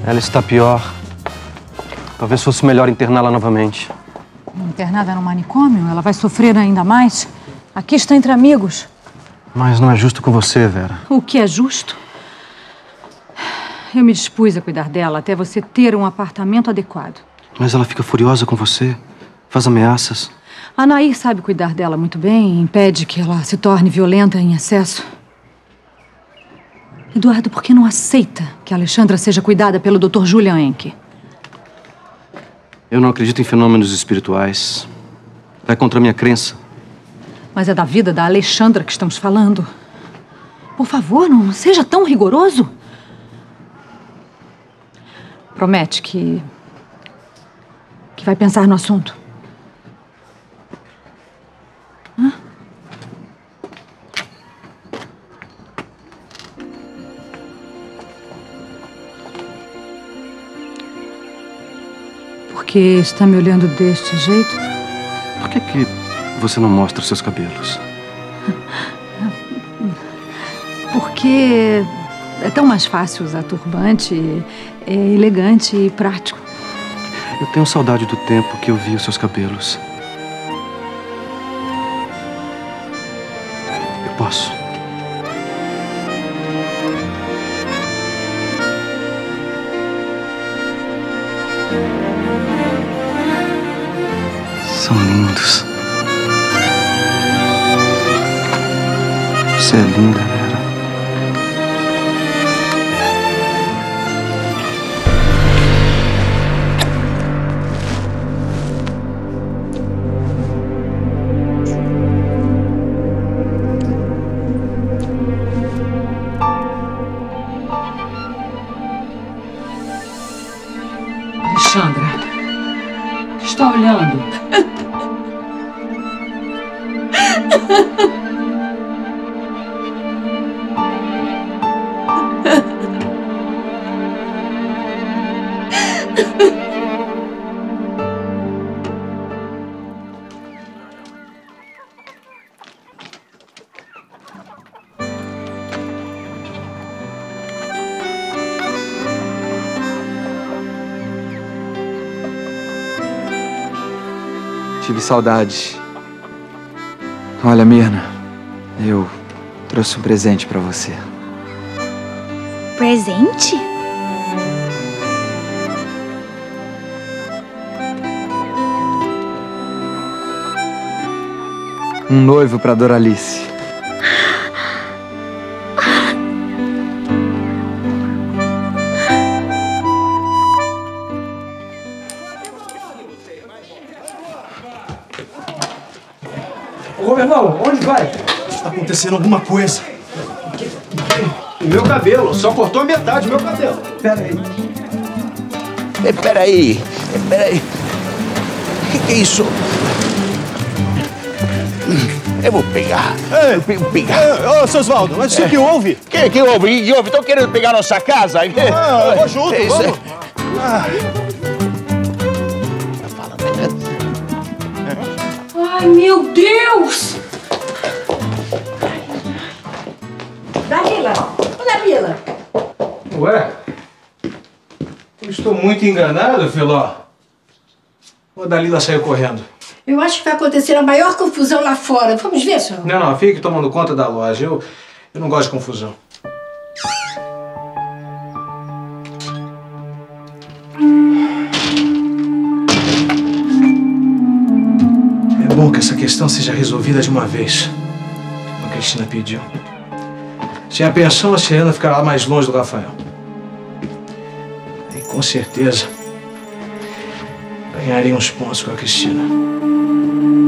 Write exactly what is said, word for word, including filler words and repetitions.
Ela está pior. Talvez fosse melhor interná-la novamente. Internada no manicômio? Ela vai sofrer ainda mais? Aqui está entre amigos. Mas não é justo com você, Vera. O que é justo? Eu me dispus a cuidar dela até você ter um apartamento adequado. Mas ela fica furiosa com você, faz ameaças. A Nair sabe cuidar dela muito bem, impede que ela se torne violenta em excesso. Eduardo, por que não aceita que a Alexandra seja cuidada pelo doutor Julian Henke? Eu não acredito em fenômenos espirituais. Vai contra a minha crença. Mas é da vida da Alexandra que estamos falando. Por favor, não seja tão rigoroso. Promete que... que vai pensar no assunto. Hã? Por que está me olhando deste jeito? Por que que você não mostra os seus cabelos? Porque é tão mais fácil usar turbante, é elegante e prático. Eu tenho saudade do tempo que eu vi os seus cabelos. Eu posso. São lindos. Você é linda, Vera. Alexandra, o que está olhando? Tive saudade. Olha, Mirna, eu trouxe um presente pra você. Presente? Um noivo pra Doralice. Ô, Governal, onde vai? Tá acontecendo alguma coisa. O meu cabelo, só cortou a metade do meu cabelo. Pera aí. É, peraí, é, peraí. O que, que é isso? Eu vou pegar. Ei, eu vou pegar. Ô, seu Osvaldo, mas o é. que houve? O que, que houve? O que houve? Estão querendo pegar nossa casa? Ah, eu vou junto, é, vamos. Ah. Ai, meu Deus! Dalila! Ô, Dalila! Ué? Eu estou muito enganado, Filó. Ô, Dalila saiu correndo. Eu acho que vai acontecer a maior confusão lá fora. Vamos ver, senhor? Não, não, fique tomando conta da loja. Eu, eu não gosto de confusão. É bom que essa questão seja resolvida de uma vez, como a Cristina pediu. Sem a pensão, a Serena ficará mais longe do Rafael. E com certeza ganharei uns pontos com a Cristina.